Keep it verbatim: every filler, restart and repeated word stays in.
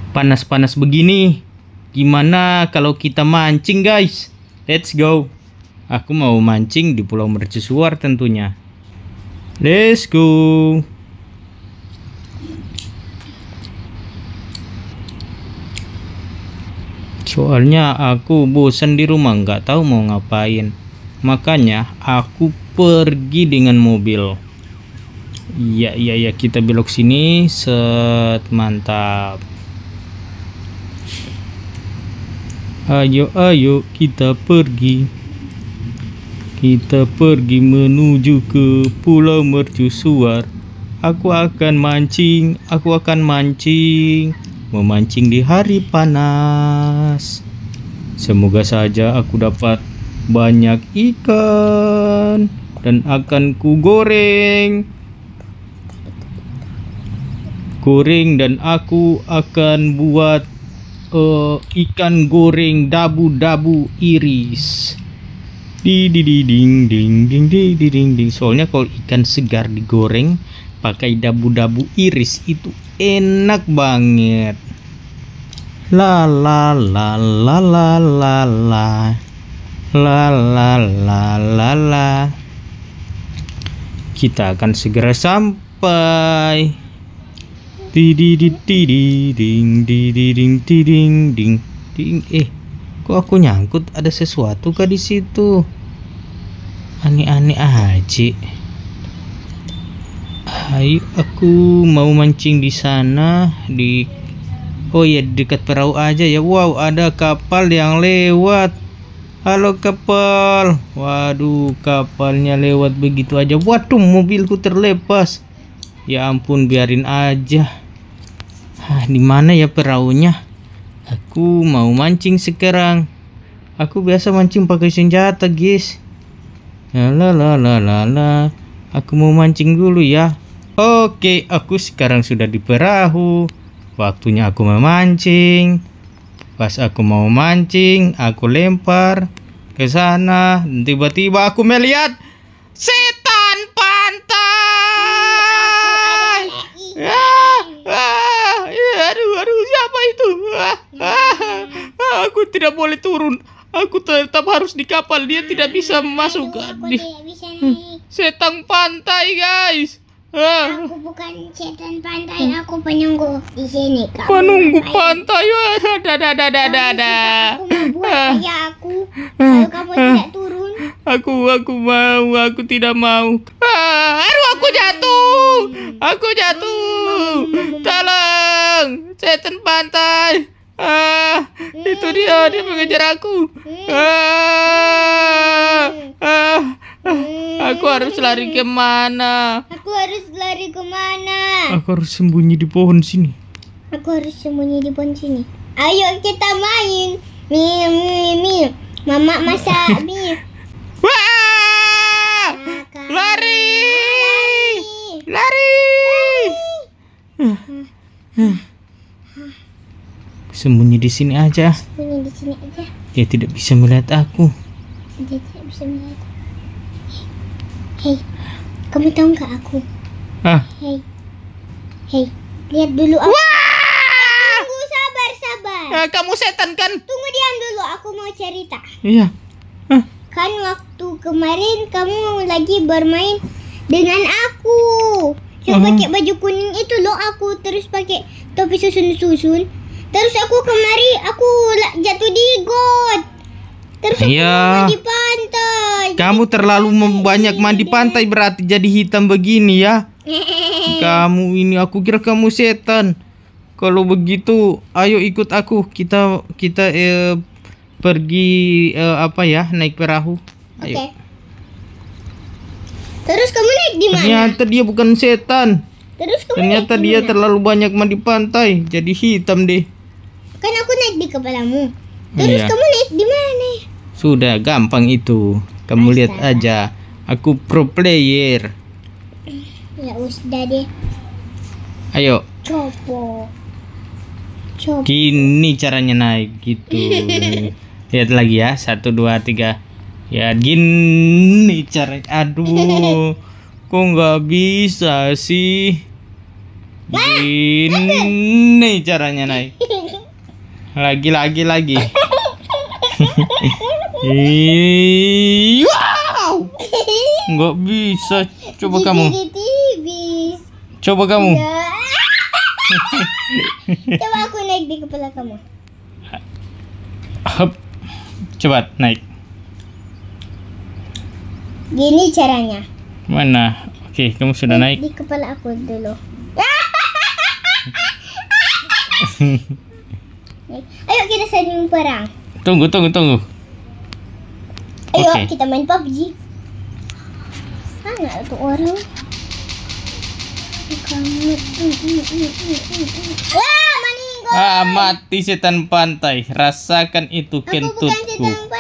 Panas-panas begini, gimana kalau kita mancing, guys? Let's go. Aku mau mancing di Pulau Mercusuar tentunya. Let's go. Soalnya aku bosan di rumah, nggak tahu mau ngapain. Makanya aku pergi dengan mobil. Iya, iya, iya, kita belok sini. Set, mantap. Ayo, ayo, kita pergi. Kita pergi menuju ke Pulau Mercusuar. Aku akan mancing, aku akan mancing. Memancing di hari panas. Semoga saja aku dapat banyak ikan dan akan ku goreng. Goreng dan aku akan buat uh, ikan goreng dabu-dabu iris. Di di di ding ding ding di di ding ding. Soalnya kalau ikan segar digoreng pakai dabu-dabu iris itu enak banget. La la la la la la la la la la la la. Kita akan segera sampai. Di di di di di ding di di ding di ding ding ding. Eh, kok aku nyangkut? Ada sesuatu kah di situ? Aneh-aneh aja. Ayo, aku mau mancing di sana. Di oh ya, dekat perahu aja ya. Wow, ada kapal yang lewat. Halo kapal. Waduh, kapalnya lewat begitu aja. Waduh, mobilku terlepas. Ya ampun, biarin aja. Hah, di mana ya perahunya? Aku mau mancing sekarang. Aku biasa mancing pakai senjata, guys. La la la la la. Aku mau mancing dulu ya. Oke, aku sekarang sudah di perahu. Waktunya aku memancing. Pas aku mau mancing, aku lempar ke sana. Tiba-tiba aku melihat setan pantai. Ah, ah, aduh, aduh, siapa itu? Ah, ah, aku tidak boleh turun. Aku tetap harus di kapal. Dia tidak bisa masuk. Aku tidak bisa naik. Setan pantai, guys. Ah. Aku bukan setan pantai, aku penunggu di sini. Kamu Penunggu ngapain? pantai. Ada, ada, ada, ada, ada. Aku mau buat kayak aku. Kalau kamu tidak turun. Aku, aku mau, aku tidak mau. Ah, aduh, aku jatuh. Aku jatuh. Tolong, setan pantai. Ah, itu dia, dia mengejar aku. Ah, ah, ah, aku harus lari kemana? Aku harus lari kemana? Aku harus sembunyi di pohon sini. Aku harus sembunyi di pohon sini. Ayo kita main. Mie, mie, mie. Mama masak mie. Wah! Lari! Lari! Sembunyi di sini aja. Sembunyi di sini aja. Dia tidak bisa melihat aku. Dia tidak bisa melihat. Hei, kamu tahu nggak aku? Ah. Hei, hei, lihat dulu aku. Wah! Tunggu, sabar, sabar. Ah, kamu setan kan? Tunggu, diam dulu, aku mau cerita. Iya. Ah. Kan waktu kemarin kamu lagi bermain dengan aku. Yang Uh-huh. pakai baju kuning itu loh aku, terus pakai topi susun-susun. Terus aku kemari, aku la- jatuh di got. Terus aku Iya. mandi pantai. Kamu terlalu mem- banyak mandi pantai berarti jadi hitam begini ya. Kamu ini, aku kira kamu setan. Kalau begitu, ayo ikut aku. Kita kita eh, pergi eh, apa ya, naik perahu. Oke. Ayo. Terus kamu naik di mana? Ternyata dia bukan setan. Terus kamu Ternyata naik di dia mana? terlalu banyak mandi pantai, jadi hitam deh. Kan aku naik di kepalamu. Terus Iya. kamu naik di mana? Sudah gampang itu. Kamu lihat Astaga. aja. Aku pro player. Ya udah deh. Ayo. Copo. Copo. Gini caranya naik gitu. Lihat lagi ya. Satu, dua, tiga. Ya gini cara. Aduh. Kok nggak bisa sih? Gini caranya naik. Lagi, lagi, lagi. Ih, wow. Nggak bisa. Coba kamu. Di T V. Coba kamu. Ya. Coba aku naik di kepala kamu. Hup. Coba naik. Gini caranya. Mana? Oke, kamu sudah naik. Di kepala aku dulu. Ayo kita saling perang. Tunggu, tunggu, tunggu. Ayo Oke. kita main P U B G. Mana tuh orang? Kamu. Wah, meninggal. Ah, mati setan pantai. Rasakan itu Aku bukan kentutku. setan